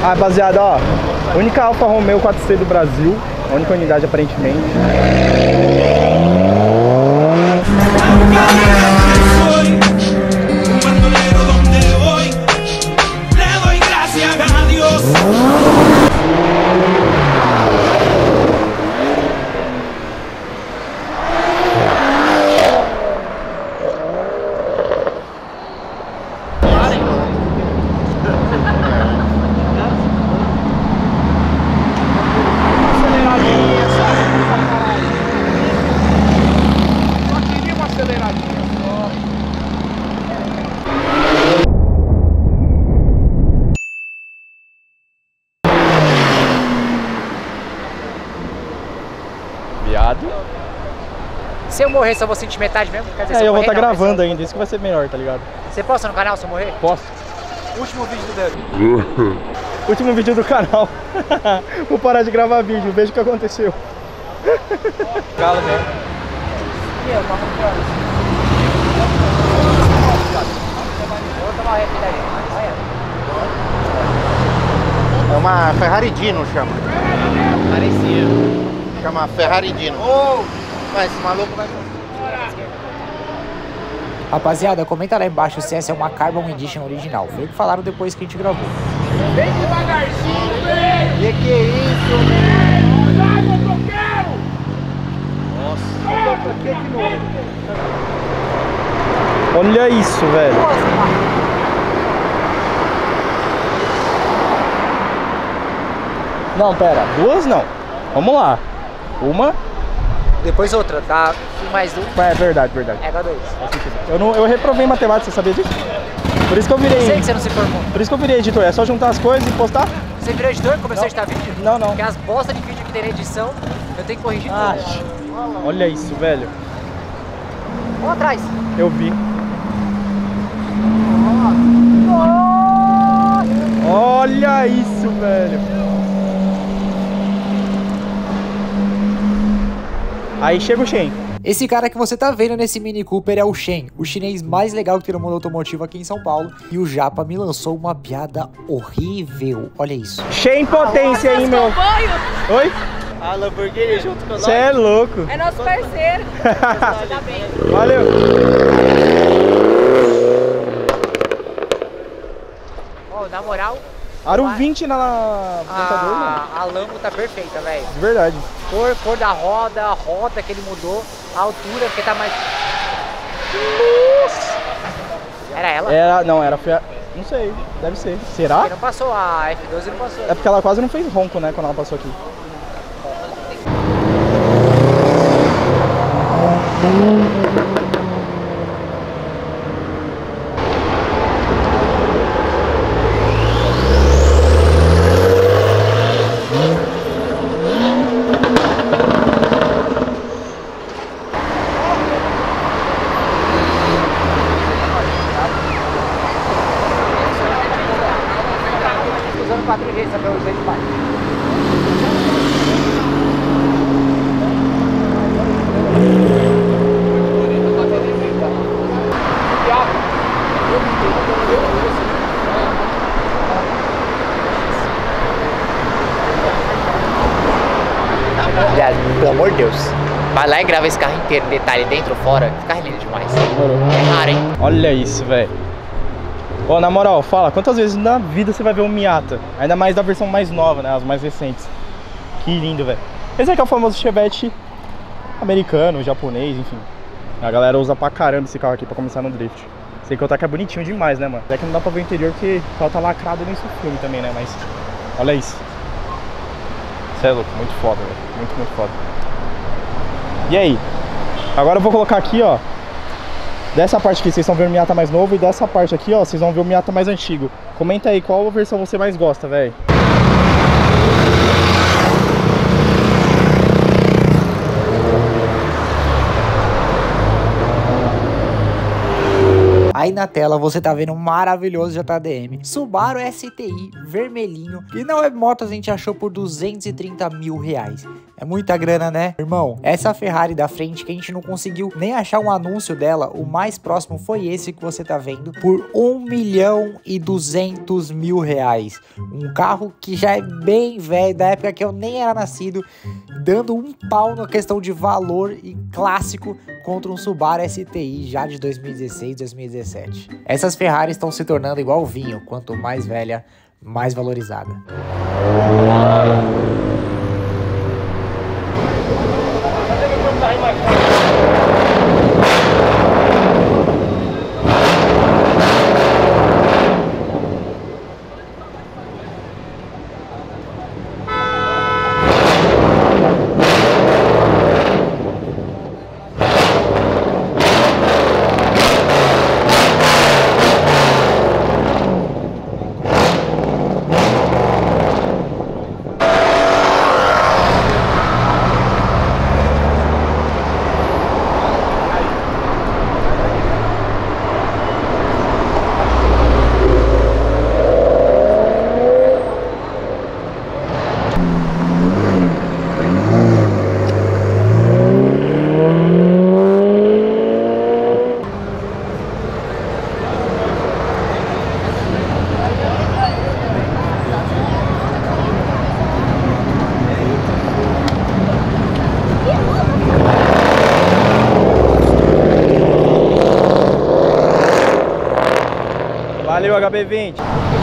Ah, rapaziada, ó. Única Alfa Romeo 4C do Brasil. A única unidade, aparentemente. Se eu morrer, só vou sentir metade mesmo? Quer dizer, se eu vou morrer, estar gravando ainda, isso que vai ser melhor, tá ligado? Você posta no canal se eu morrer? Posso. Último vídeo do Doug. Último vídeo do canal. Vou parar de gravar vídeo, veja o que aconteceu. Galo mesmo. É uma Ferrari Dino, chama. Parecia. Chama Ferrari Dino. Oh! Mas esse maluco vai... Rapaziada, comenta lá embaixo se essa é uma Carbon Edition original. Foi o que falaram depois que a gente gravou. Vem devagarzinho, velho! Que é isso, velho? Sai, motoqueiro! Nossa, aqui é de novo. Olha isso, velho. Não, pera. Duas não. Vamos lá. Uma. Depois outra, tá? Mais um. É verdade, verdade. É H2. Eu reprovei matemática, você sabia disso? Por isso que eu virei. Eu sei que você não se formou. Por isso que eu virei editor. É só juntar as coisas e postar? Você virou editor e começou a editar vídeo? Não, não. Porque as bostas de vídeo que tem na edição, eu tenho que corrigir tudo. Olha isso, velho. Ou atrás. Eu vi. Olha isso, velho. Aí chega o Shen. Esse cara que você tá vendo nesse Mini Cooper é o Shen, o chinês mais legal que tem no mundo automotivo aqui em São Paulo. E o Japa me lançou uma piada horrível. Olha isso. Shen potência aí, meu. Oi? A Lamborghini junto com nós. Você é louco. É nosso parceiro. Tá bem. Valeu. Ó, na moral, Aro 20 na computador, mano. a Lambo tá perfeita, velho. De verdade. Cor da roda, a rota que ele mudou, a altura, porque tá mais... Nossa. Era ela? Era, não, era... Não sei, deve ser. Será? Porque não passou, a F12 não passou. É porque ela quase não fez ronco, né, quando ela passou aqui. Usando 4G, só pra eu usar de baixo. Aliás, pelo amor de Deus, vai lá e grava esse carro inteiro, detalhe dentro ou fora. Esse carro é lindo demais. É raro, hein? Olha isso, velho. Ó, na moral, fala, quantas vezes na vida você vai ver um Miata? Ainda mais da versão mais nova, né, as mais recentes. Que lindo, velho. Esse aqui é o famoso Chevette americano, japonês, enfim. A galera usa pra caramba esse carro aqui pra começar no drift. Sem contar que é bonitinho demais, né, mano? Até que não dá pra ver o interior porque o carro tá lacrado nesse filme também, né, mas... Olha isso. Você é louco, muito foda, velho. Muito, muito foda. E aí? Agora eu vou colocar aqui, ó. Dessa parte aqui vocês estão vendo o Miata mais novo. E dessa parte aqui, ó, vocês vão ver o Miata mais antigo. Comenta aí qual versão você mais gosta, velho. Aí na tela você tá vendo um maravilhoso JDM Subaru STI vermelhinho, que não é moto, a gente achou por 230 mil reais. É muita grana, né? Irmão, essa Ferrari da frente que a gente não conseguiu nem achar um anúncio dela, o mais próximo foi esse que você tá vendo, por R$1.200.000. Um carro que já é bem velho, da época que eu nem era nascido, dando um pau na questão de valor e clássico contra um Subaru STI já de 2016, 2017. Essas Ferraris estão se tornando igual vinho, quanto mais velha, mais valorizada. Valeu, HB20.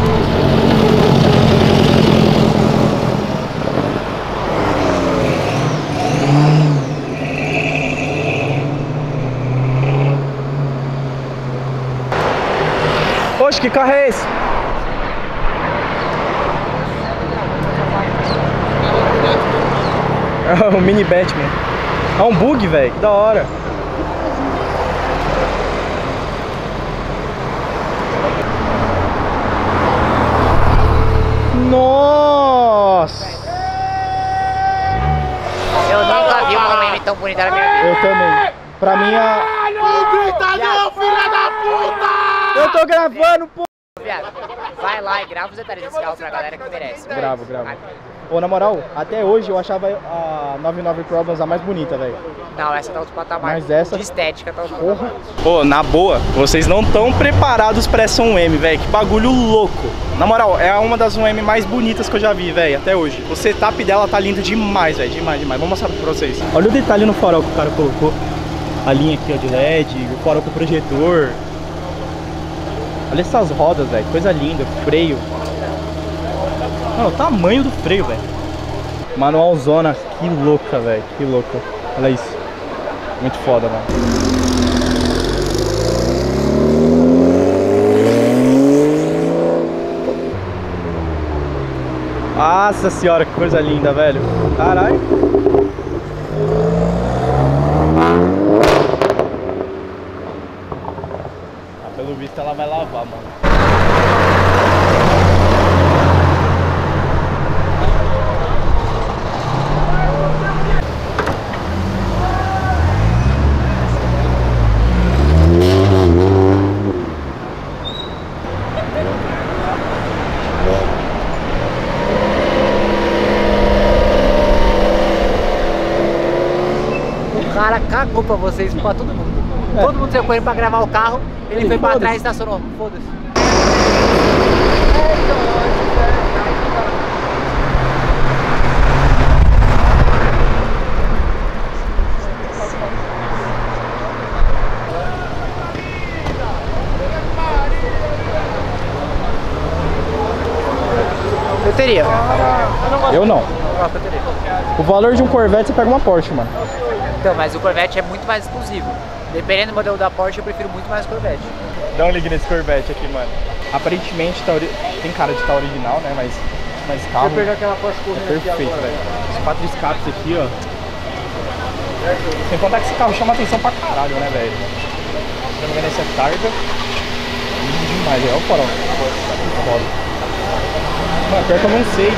Poxa, que carro é esse? É o Mini Batman. É um bug, velho. Que da hora. Nossa! Eu nunca vi uma meme tão bonita na minha vida. Eu também. Pra mim a... Não grita não, filha da puta! Eu tô gravando, pô! Viado, vai lá e grava os detalhes desse carro pra galera que merece. Gravo. Ô, na moral, até hoje eu achava a 99 Problems a mais bonita, velho. Não, essa tá outro patamar. Mas essa... De estética tá outro Porra. Pô, na boa, vocês não estão preparados pra essa 1M, velho. Que bagulho louco. Na moral, é uma das 1M mais bonitas que eu já vi, velho, até hoje. O setup dela tá lindo demais, velho. Demais. Vou mostrar pra vocês. Olha o detalhe no farol que o cara colocou. A linha aqui, ó, de LED, o farol com o projetor. Olha essas rodas, velho. Coisa linda. Freio. Mano, o tamanho do freio, velho. Manual zona. Que louca, velho. Que louca. Olha isso. Muito foda, mano. Nossa senhora, que coisa linda, velho. Caralho. Ah, pelo visto ela vai lavar, mano. O cara cagou pra vocês, pra todo mundo. Todo mundo saiu correndo pra gravar o carro, ele foi pra trás e estacionou. Foda-se. Eu teria. Eu não. Eu teria. O valor de um Corvette você pega uma Porsche, mano. Então, mas o Corvette é muito mais exclusivo. Dependendo do modelo da Porsche, eu prefiro muito mais o Corvette. Dá um ligue nesse Corvette aqui, mano. Aparentemente tá tem cara de estar original, né? Mas carro pegar aquela Porsche é perfeito, velho. Os 4 escapes aqui, ó. Sem contar que esse carro chama atenção pra caralho, né, velho? Se não me engano, esse é Targa. Lindo demais, é o farol. Que foda. Mano, pior que eu não sei.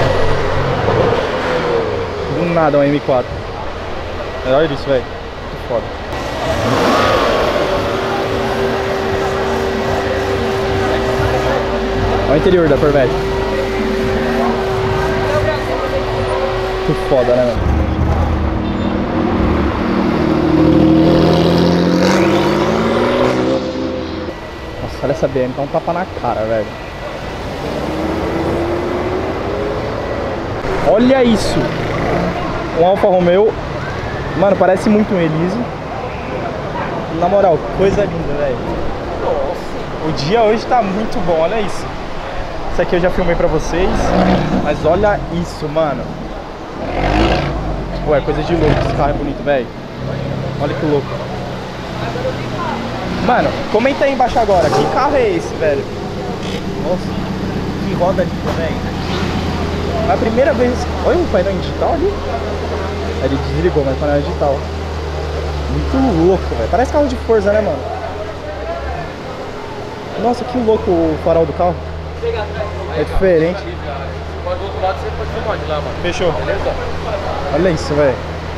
Do nada, um M4. Olha isso, velho. Que foda. Olha o interior da Corvette. Que foda, né, mano? olha essa BM, tá um tapa na cara, velho. Olha isso! Um Alfa Romeo. Mano, parece muito um Elise. Na moral, coisa linda, velho. O dia hoje tá muito bom, olha isso. Isso aqui eu já filmei pra vocês. Mas olha isso, mano. Pô, é coisa de louco, esse carro é bonito, velho. Olha que louco. Mano, comenta aí embaixo agora, que carro é esse, velho? Nossa, que roda linda, velho. É a primeira vez... Olha o painel digital ali. Ele desligou, mas o painel digital. Muito louco, velho. Parece carro de Forza, né, mano? Nossa, que louco o farol do carro. É diferente. Pode do outro lado, você pode filmar de lá, mano. Fechou. Beleza? Olha isso, velho.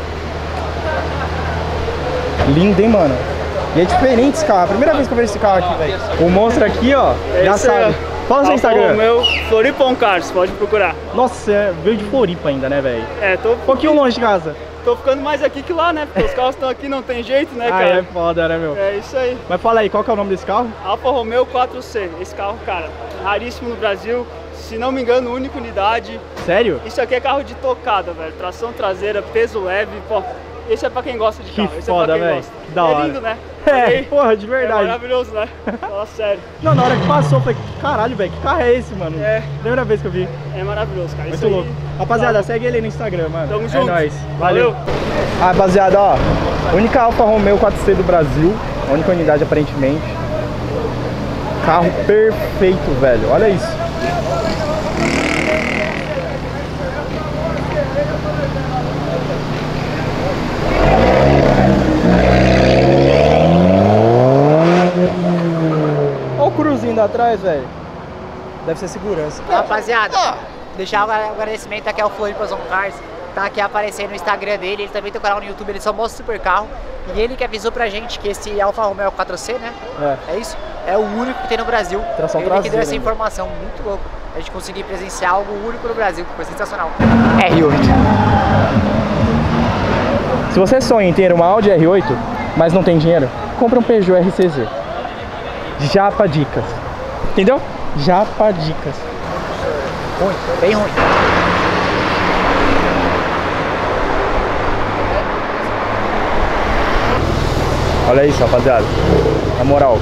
Lindo, hein, mano? E é diferente esse carro. A primeira vez que eu vejo esse carro aqui, velho. O monstro aqui, ó, já sabe. Fala seu Instagram. Meu Floripa Cars, pode procurar. Nossa, veio de Floripa ainda, né, velho? É, tô Um pouquinho longe de casa. Tô ficando mais aqui que lá, né? Porque os carros estão aqui, não tem jeito, né, cara? Ah, é foda, né, meu? É isso aí. Mas fala aí, qual que é o nome desse carro? Alfa Romeo 4C. Esse carro, cara, raríssimo no Brasil. Se não me engano, única unidade. Sério? Isso aqui é carro de tocada, velho. Tração traseira, peso leve. Pô, esse é pra quem gosta de Que carro. Esse foda, é pra quem velho. gosta. Que da hora. É lindo, né? É, Olha aí. porra, de É verdade. maravilhoso, né? Fala sério. Não, na hora que passou, eu falei, caralho, velho, que carro é esse, mano? É. Primeira vez que eu vi. É maravilhoso, cara. Muito Isso aí- louco. Rapaziada, segue ele aí no Instagram, mano. Tamo É junto. nóis. Valeu. Ah, rapaziada, ó. Única Alfa Romeo 4C do Brasil. A única unidade, aparentemente. Carro perfeito, velho. Olha isso. Olha o cruzinho da atrás, velho. Deve ser segurança. Rapaziada, deixar o agradecimento aqui ao Floripa Cars. Tá aqui aparecendo no Instagram dele, ele também tem um canal no YouTube, ele só mostra super carro. E ele que avisou pra gente que esse Alfa Romeo 4C, né? É isso? É o único que tem no Brasil. Tração ele que deu traseira, essa né? informação, muito louco. A gente conseguir presenciar algo único no Brasil, que foi sensacional. R8. Se você sonha em ter uma Audi R8, mas não tem dinheiro, compra um Peugeot RCZ. Japa Dicas. Entendeu? Japa Dicas. Ruim, bem ruim. Olha isso, rapaziada. Na moral.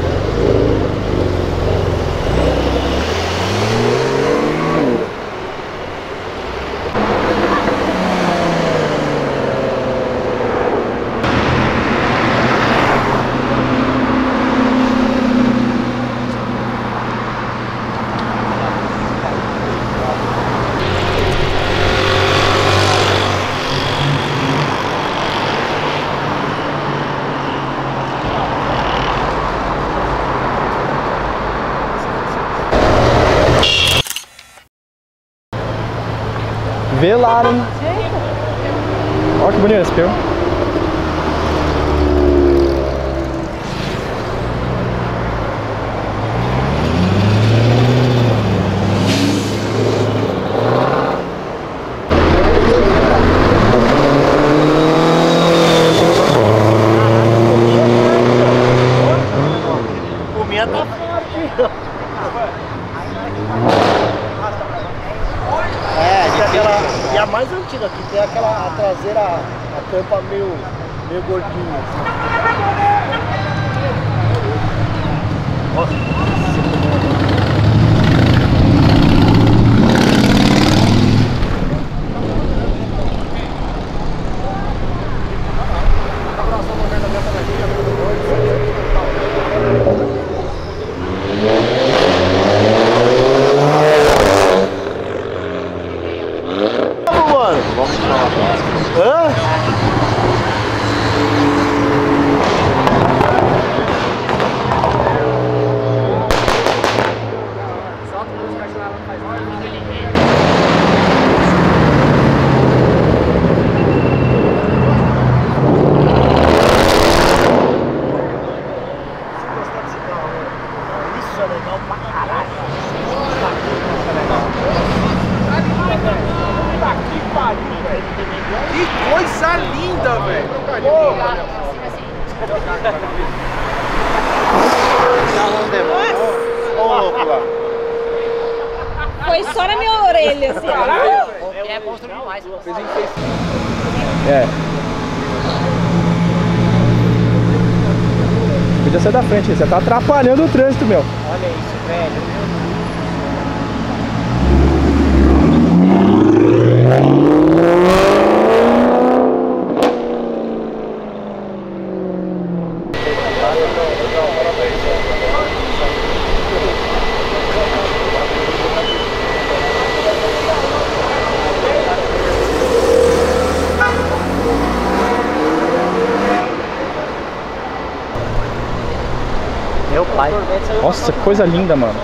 Velar, hein? Olha que bonito esse pneu. O minha tá forte. É, tem aquela. E a mais antiga aqui, tem aquela a traseira, a tampa meio gordinha. foi só na minha orelha, assim, ó. É construir demais. É. Podia ser da frente, você tá atrapalhando o trânsito, meu. Olha isso, velho. Meu pai. Nossa, que coisa linda, mano.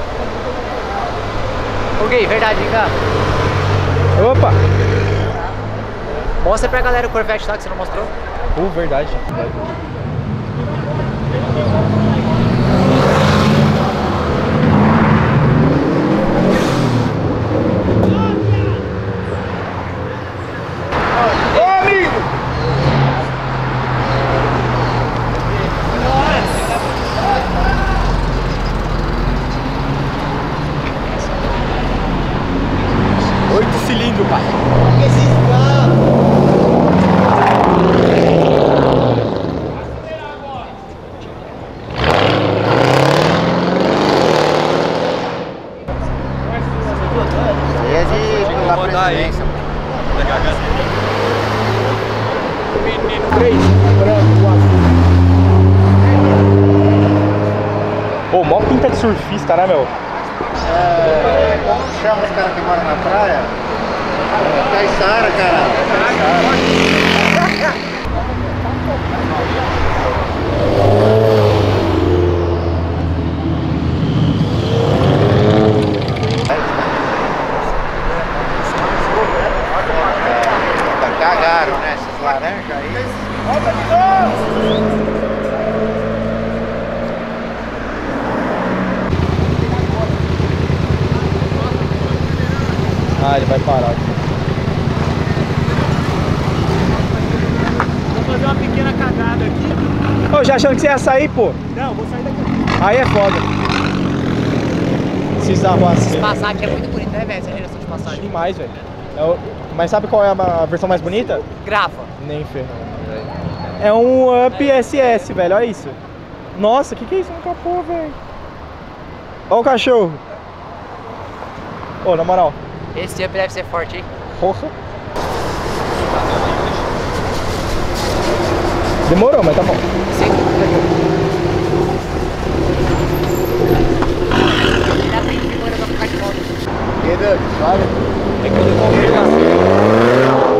O Gui, verdade, Gá. Opa! Mostra pra galera o Corvette lá que você não mostrou. Verdade. Pô, mó pinta de surfista, né, meu? Como chama os caras que moram na praia? Caiçara, cara. Cagaram, né? Esses laranjas aí. Ah, ele vai parar aqui. Vou fazer uma pequena cagada aqui. Ô, já achando que você ia sair, pô? Não, vou sair daqui. Aí é foda. Precisava assim. Passar aqui é muito bonito, né, velho? Essa geração de passagem. Demais, velho. Mas sabe qual é a versão mais bonita? Grava. Nem ferrando, velho. É um Up SS, velho. Olha isso. Nossa, que é isso no capô, velho? Olha o cachorro. Ô, na moral. Esse Up deve ser forte, hein? Porra. Demorou, mas tá bom. Sim. Ainda bem que demora pra ficar de volta. É que eu devolvi lá.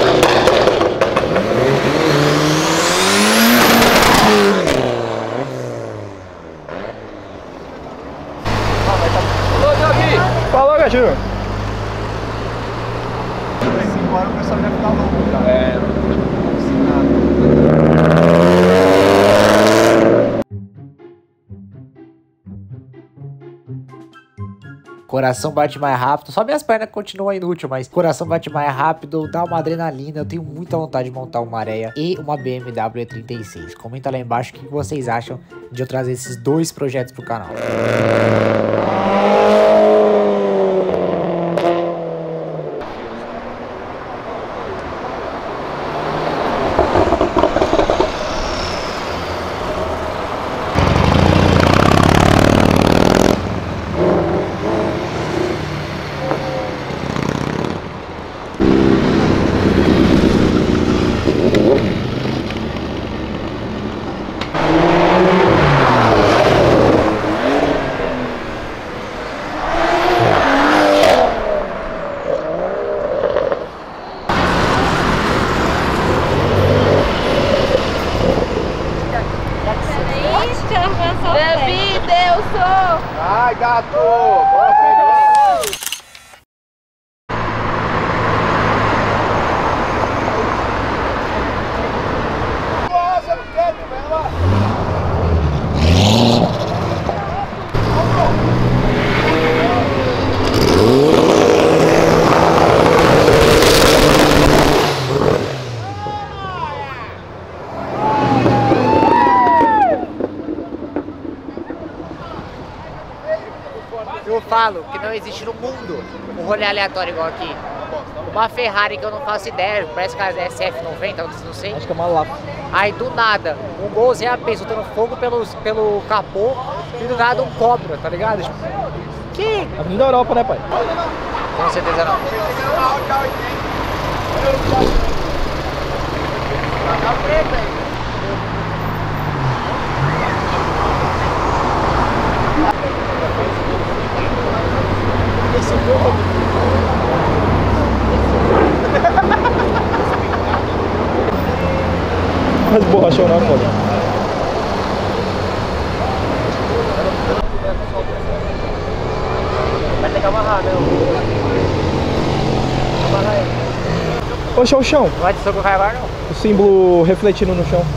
Falou, Gatinho. Agora o pessoal deve ficar louco, cara. É. Coração bate mais rápido, só minhas pernas continuam inútil, mas coração bate mais rápido, dá uma adrenalina. Eu tenho muita vontade de montar uma Maré e uma BMW E36. Comenta lá embaixo o que vocês acham de eu trazer esses dois projetos pro canal. Baby, Deus! Ai, gato! Bora pegar! Nossa, não quero, velho! Eu falo que não existe no mundo um rolê aleatório igual aqui. Uma Ferrari que eu não faço ideia, parece que é SF90, não sei. Acho que é uma Lapa. Aí do nada, um Gol AP soltando fogo pelo capô e do nada um Cobra, tá ligado? Tipo, que... Avenida Europa, né, pai? Com certeza não. Mas borrachou não, foda. Vai ter que amarrar, né? Amarrar ele. Oxe, o chão. Não vai de soco agora não. O símbolo refletindo no chão.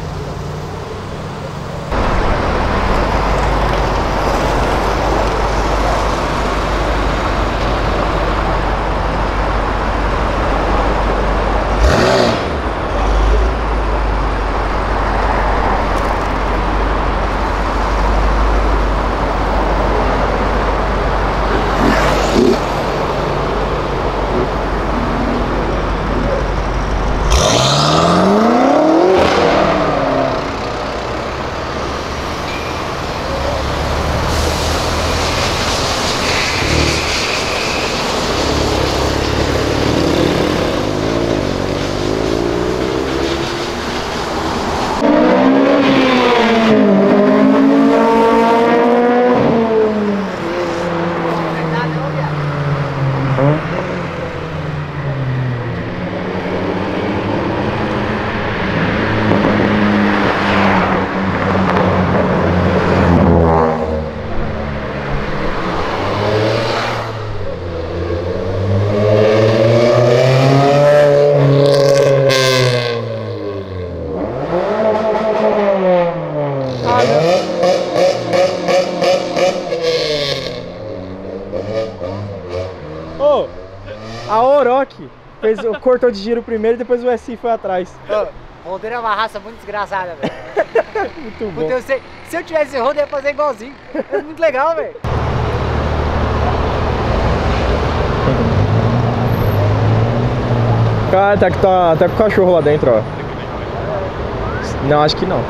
Ô, a Orochi cortou de giro primeiro e depois o SI foi atrás. O Rodeiro é uma raça muito desgraçada, velho. Muito bom. Então, se eu tivesse rodo, eu ia fazer igualzinho. É muito legal, velho. Cara, tá com o cachorro lá dentro, ó. Não, acho que não.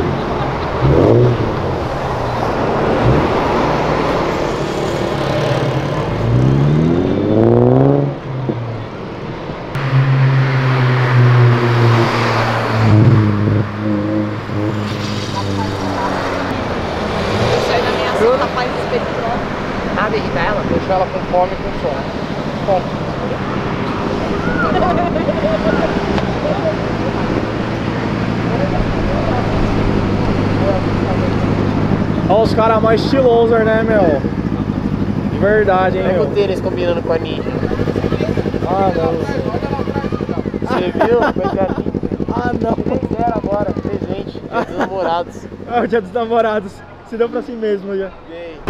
Nada irrita ela? Deixa ela com fome e com sono. Bom. Olha os caras mais estilosos, né, meu? De verdade, hein, Olha meu? o Tênis combinando com a Ninja. Ah, não. Você viu? Foi gatinho. Ah, não. Quem dera agora, presente. Dia dos namorados. É o dia dos namorados. Se deu pra si mesmo já. Gay.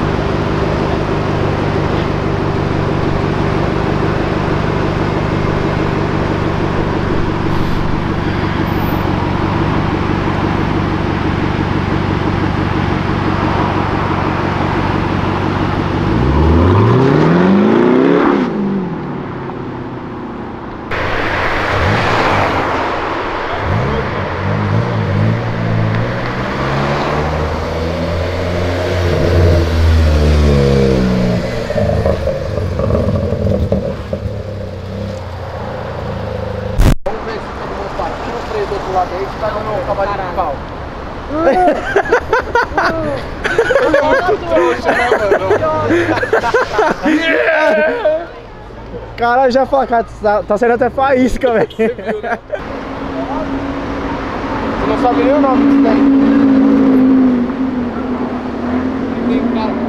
Cara, já fala, cara, tá saindo até faísca, velho. Você viu, né? Você não sabe nem o nome disso daí. Tem cara.